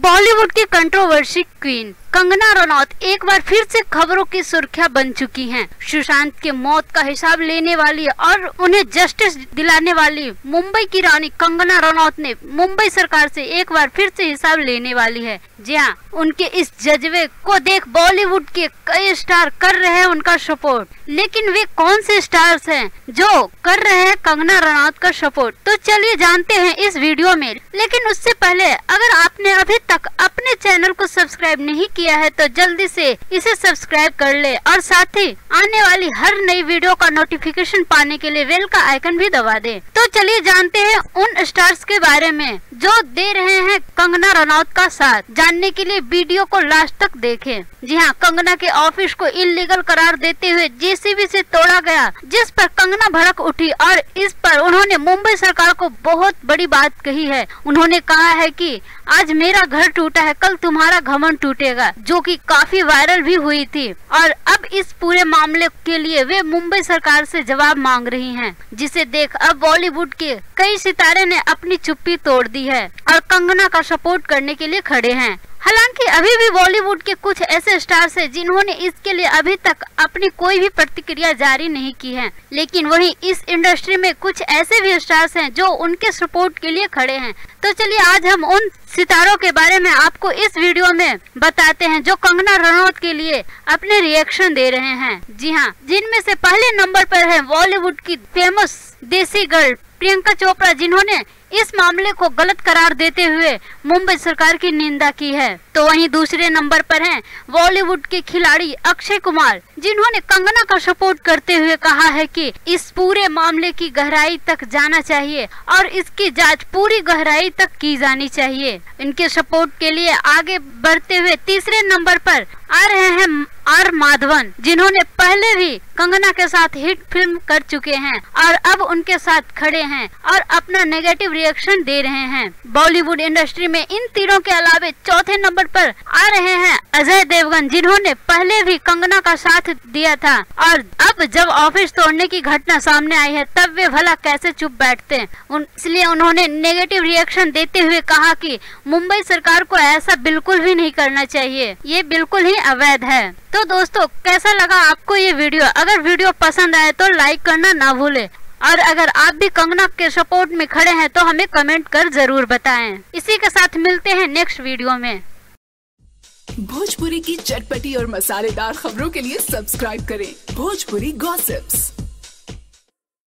बॉलीवुड की controversy queen Kangana Ranaut एक बार फिर से खबरों की सुर्खियां बन चुकी हैं। सुशांत के मौत का हिसाब लेने वाली और उन्हें जस्टिस दिलाने वाली मुंबई की रानी कंगना रनौत ने मुंबई सरकार से एक बार फिर से हिसाब लेने वाली है। जी हाँ, उनके इस जज्बे को देख बॉलीवुड के कई स्टार कर रहे हैं उनका सपोर्ट। लेकिन वे कौन से स्टार्स हैं जो कर रहे हैं कंगना रनौत का सपोर्ट? तो चलिए जानते हैं इस वीडियो में। लेकिन उससे पहले अगर आपने अभी तक अपने चैनल को सब्सक्राइब नहीं किया है तो जल्दी से इसे सब्सक्राइब कर ले और साथ ही आने वाली हर नई वीडियो का नोटिफिकेशन पाने के लिए बेल का आइकन भी दबा दे। तो चलिए जानते हैं उन स्टार्स के बारे में जो दे रहे हैं कंगना रनौत का साथ। जानने के लिए वीडियो को लास्ट तक देखें। जी हाँ, कंगना के ऑफिस को इल्लीगल करार देते हुए जेसीबी से तोड़ा गया, जिस पर कंगना भड़क उठी और इस पर उन्होंने मुंबई सरकार को बहुत बड़ी बात कही है। उन्होंने कहा है कि आज मेरा घर टूटा है, कल तुम्हारा घमंड टूटेगा, जो कि काफी वायरल भी हुई थी। और अब इस पूरे मामले के लिए वे मुंबई सरकार से जवाब मांग रही हैं, जिसे देख अब बॉलीवुड के कई सितारे ने अपनी चुप्पी तोड़ दी है और कंगना का सपोर्ट करने के लिए खड़े हैं। हालांकि अभी भी बॉलीवुड के कुछ ऐसे स्टार्स हैं जिन्होंने इसके लिए अभी तक अपनी कोई भी प्रतिक्रिया जारी नहीं की है, लेकिन वहीं इस इंडस्ट्री में कुछ ऐसे भी स्टार्स हैं जो उनके सपोर्ट के लिए खड़े हैं। तो चलिए आज हम उन सितारों के बारे में आपको इस वीडियो में बताते हैं जो कंगना रनौत के लिए अपने रिएक्शन दे रहे हैं। जी हाँ, जिनमें से पहले नंबर पर है बॉलीवुड की फेमस देसी गर्ल प्रियंका चोपड़ा, जिन्होंने इस मामले को गलत करार देते हुए मुंबई सरकार की निंदा की है। तो वहीं दूसरे नंबर पर हैं बॉलीवुड के खिलाड़ी अक्षय कुमार, जिन्होंने कंगना का सपोर्ट करते हुए कहा है कि इस पूरे मामले की गहराई तक जाना चाहिए और इसकी जांच पूरी गहराई तक की जानी चाहिए। इनके सपोर्ट के लिए आगे बढ़ते हुए तीसरे नंबर पर आ रहे हैं आर माधवन, जिन्होंने पहले भी कंगना के साथ हिट फिल्म कर चुके हैं और अब उनके साथ खड़े हैं और अपना नेगेटिव रिएक्शन दे रहे हैं। बॉलीवुड इंडस्ट्री में इन तीनों के अलावा चौथे नंबर पर आ रहे हैं अजय देवगन, जिन्होंने पहले भी कंगना का साथ दिया था और अब जब ऑफिस तोड़ने की घटना सामने आई है तब वे भला कैसे चुप बैठते हैं। इसलिए उन्होंने नेगेटिव रिएक्शन देते हुए कहा कि मुंबई सरकार को ऐसा बिल्कुल भी नहीं करना चाहिए, ये बिल्कुल ही अवैध है। तो दोस्तों, कैसा लगा आपको ये वीडियो? अगर वीडियो पसंद आए तो लाइक करना ना भूले और अगर आप भी कंगना के सपोर्ट में खड़े हैं तो हमें कमेंट कर जरूर बताएं। इसी के साथ मिलते हैं नेक्स्ट वीडियो में। भोजपुरी की चटपटी और मसालेदार खबरों के लिए सब्सक्राइब करें भोजपुरी गॉसिप्स।